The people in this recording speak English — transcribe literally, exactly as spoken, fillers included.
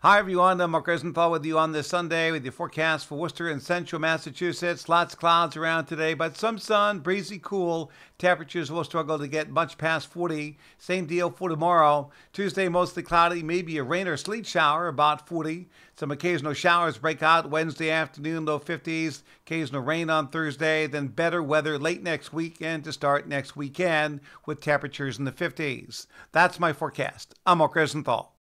Hi everyone, I'm Mark Rosenthal with you on this Sunday with your forecast for Worcester and central Massachusetts. Lots of clouds around today, but some sun, breezy, cool. Temperatures will struggle to get much past forty. Same deal for tomorrow. Tuesday, mostly cloudy, maybe a rain or sleet shower, about forty. Some occasional showers break out Wednesday afternoon, low fifties. Occasional rain on Thursday, then better weather late next weekend to start next weekend with temperatures in the fifties. That's my forecast. I'm Mark Rosenthal.